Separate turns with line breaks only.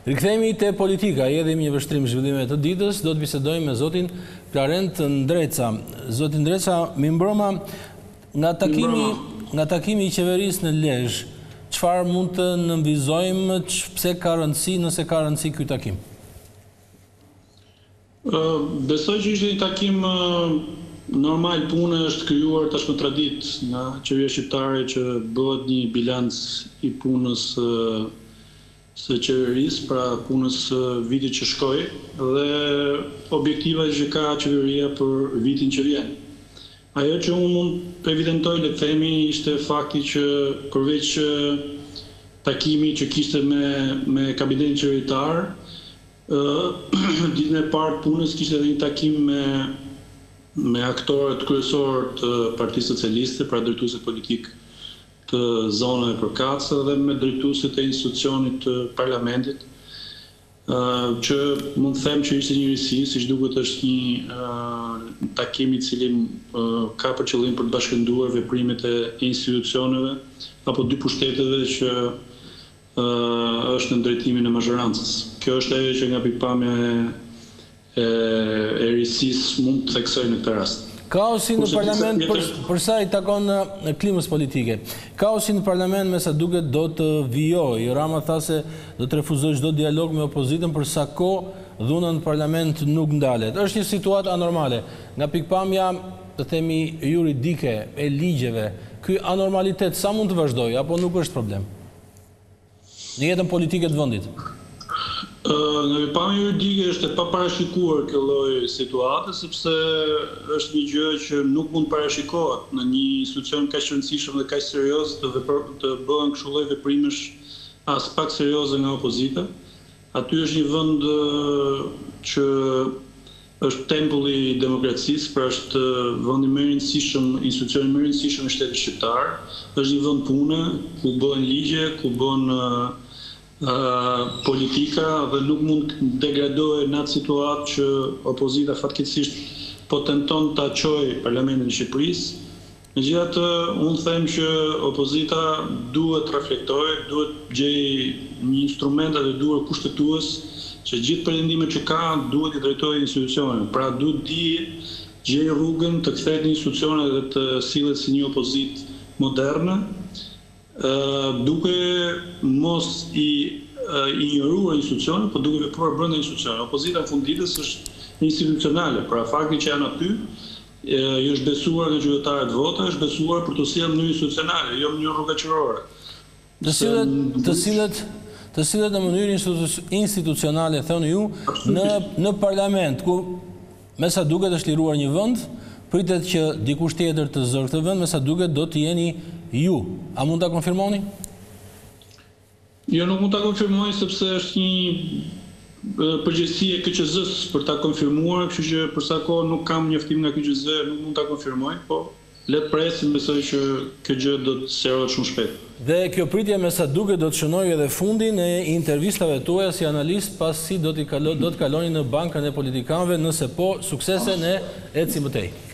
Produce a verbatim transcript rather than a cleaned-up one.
Rikthehemi te politika, edhe një vështrim zhvillime të ditës, do të bisedojmë me zotin Klarent Ndreca. Zotin Ndreca, mi mbrëma, nga takimi, nga takimi i qeverisë në Lezhë, çfarë mund të nënvizojmë, pse ka rëndësi, nëse ka rëndësi ky takim?
Uh, besoj që ishte një takim uh, normal, pune është krijuar tashmë traditë nga qeveria shqiptare që bëhet një bilanc i punës uh, së qeverisë, pra punës së vitit që shkoi dhe objektivat që ka qeveria për vitin që vjen. Ajo që unë mund të evidentoj, le të themi, ishte fakti që përveç takimi që kishte me, me kabinetin qeveritar, ditën e parë punës kishte edhe një takim me, me aktorët kryesorë të Partisë Socialiste, pra drejtuesit politik të zonave përkatëse dhe me drejtuesit e institucionit të parlamentit, uh, që mund të them që ishte një risi, siç duket është një uh, takim i cili uh, ka për qëllim për të bashkënduar veprimet e institucioneve apo dy pushteteve që uh, është në drejtimin e mazhorancës. Kjo është ajo që nga pikpamja e, e, e risisë mund të theksoj në këtë rast.
Kaosi në parlament, për, përsa i takon në klimës politike, kaosi në parlament me sa duket do të vijoj. Rama tha se do të refuzoj çdo dialog me opozitën për sa kohë dhuna në parlament nuk ndalet. Është një situatë anormale. Nga pikpamja, të themi, juridike e ligjeve, ky anormalitet sa mund të vazhdojë apo nuk është problem në jetën politike të vendit?
Nga pikpamja juridike është e paparashikuar kjo lloj situate, sepse është një gjë që nuk mund parashikohet në një institucion kaq rëndësishëm dhe kaq serioz të, të bëhen kështu lloj veprimesh as pak serioze nga opozita. Aty është një vend që është tempulli i demokracisë, pra është vendi më i rëndësishëm, institucioni më i rëndësishëm i shtetit shqiptar. Është një vend pune ku bëhen ligje, ku bëhen Uh, politika dhe nuk mund të degradohet në atë situatë që opozita fatkeqësisht po tenton ta çojë parlamentin e Shqipërisë. Megjithatë, unë them që opozita duhet të reflektojë, duhet gjejë një instrument të duhur kushtetues që gjithë pretendimet që ka duhet i drejtojë institucioneve. Pra duhet di gjejë rrugën të kthehet në institucione dhe të sillet si një opozitë moderne, Uh, duke mos i uh, ignoruar institucionet, por duke vepruar brenda institucioneve. Opozita në fund ditës është institucionale, pra fakti që janë aty, uh, i është besuar nga qytetarët vota, është besuar për të sjellë në mënyrë institucionale, jo në mënyrë rrugaqërore.
Të cilët, të cilët, të cilët në mënyrë institucionale, thoni ju, në, në parlament, ku me sa duket është liruar një vend, pritet që dikush tjetër të zërë këtë vend, me sa duket do të jeni ju. A mund ta konfirmoni?
Jo, nuk mund ta konfirmoj sepse është një përgjegjësi e K Q Z-s për ta konfirmuar, kështu që për sa kohë nuk kam njoftim nga K Q Z, nuk mund ta konfirmoj, po le të presim, besoj që kjo gjë do të sqarohet shumë shpejt.
Dhe kjo pritje me sa duket do të shënojë edhe fundin e intervistave tuaja si analist, pasi do të kaloni në bankën e politikanëve, nëse po suksese ne eci më tej.